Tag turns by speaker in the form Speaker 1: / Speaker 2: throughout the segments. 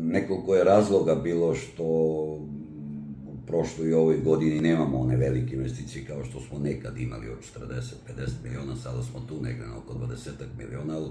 Speaker 1: Nekoliko je razloga bilo što u prošloj i ovoj godini nemamo one velike investicije kao što smo nekad imali od 40-50 miliona, sada smo tu negde na oko 20 miliona, ali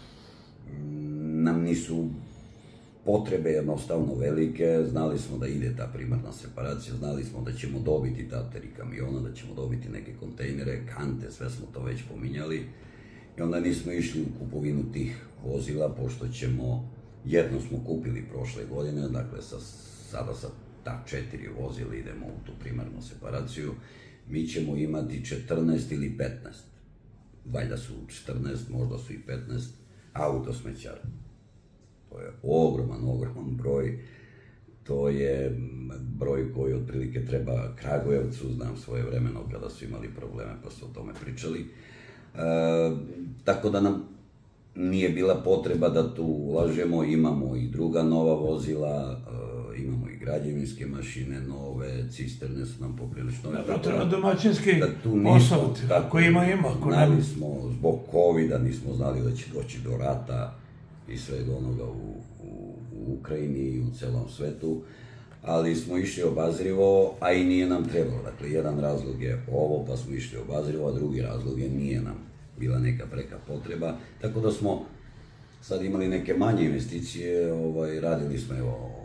Speaker 1: nam nisu potrebe jednostavno velike, znali smo da ide ta primarna separacija, znali smo da ćemo dobiti ta 3 kamiona, da ćemo dobiti neke kontejnere, kante, sve smo to već pominjali i onda nismo išli u kupovinu tih vozila, pošto jedno smo kupili prošle godine, dakle sada sa ta 4 vozila idemo u tu primarnu separaciju, mi ćemo imati 14 ili 15, valjda su 14, možda su i 15 autosmećara. To je ogroman broj, to je broj koji otprilike treba Kragujevcu, znam svoje vremeno kada su imali probleme pa su o tome pričali. Tako da nam nije bila potreba da tu ulažemo, imamo i druga nova vozila, imamo i građevinske mašine nove, cisterne su nam poprilično nove.
Speaker 2: Da, treba domaćinski posao, ako ima.
Speaker 1: Znali smo, zbog COVID-a nismo znali da će doći do rata i svega onoga u Ukrajini i u celom svetu, ali smo išli obazrivo, a i nije nam trebalo. Dakle, jedan razlog je ovo, pa smo išli obazrivo, a drugi razlog je nije nam bila neka preka potreba, tako da smo sad imali neke manje investicije, radili smo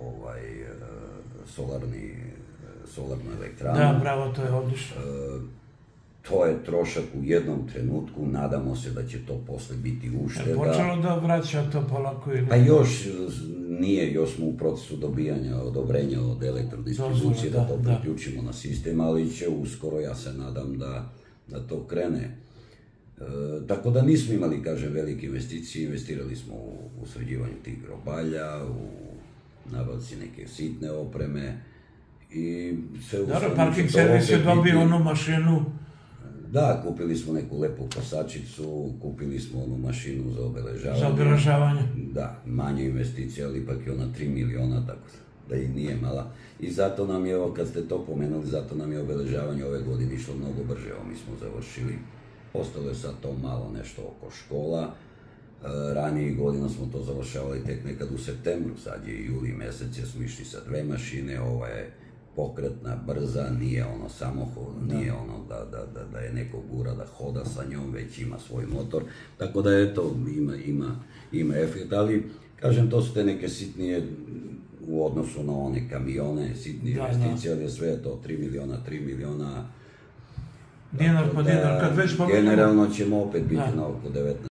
Speaker 1: solarnu elektranu.
Speaker 2: Da, bravo, to je odlično.
Speaker 1: To je trošak u jednom trenutku, nadamo se da će to posle biti ušteda.
Speaker 2: Je počelo da vraća to polako ili?
Speaker 1: Pa još nije, još smo u procesu dobijanja odobrenja od elektrodistribucije da to priključimo na sistem, ali će uskoro, ja se nadam da to krene. Tako da nismo imali, kažem, velike investicije, investirali smo u sređivanju tih grobalja, u nabavci neke sitne opreme i sve u svemu.
Speaker 2: Dobro, parking servis je dobio onu mašinu.
Speaker 1: Da, kupili smo neku lepu kosačicu, kupili smo onu mašinu za obeležavanje.
Speaker 2: Za obeležavanje.
Speaker 1: Da, manja investicija, ali ipak je ona 3 miliona, tako da i nije mala. I zato nam je, evo kad ste to pomenuli, zato nam je obeležavanje ove godine išlo mnogo brže. Evo mi smo završili, ostalo je sad to malo nešto oko škola. Ranijih godina smo to završavali tek nekad u septembru, sad je juli mesec, jer smo išli sa 2 mašine, ova je pokretna, brza, nije ono samohodno, nije ono da je neko gura da hoda sa njom, već ima svoj motor, tako da eto, ima efekt, ali kažem, to su te neke sitnije u odnosu na one kamione, sitnije investicije, ali je sve to 3 miliona,
Speaker 2: dinar po dinar, kad već pomenemo.
Speaker 1: Generalno ćemo opet biti na oko 19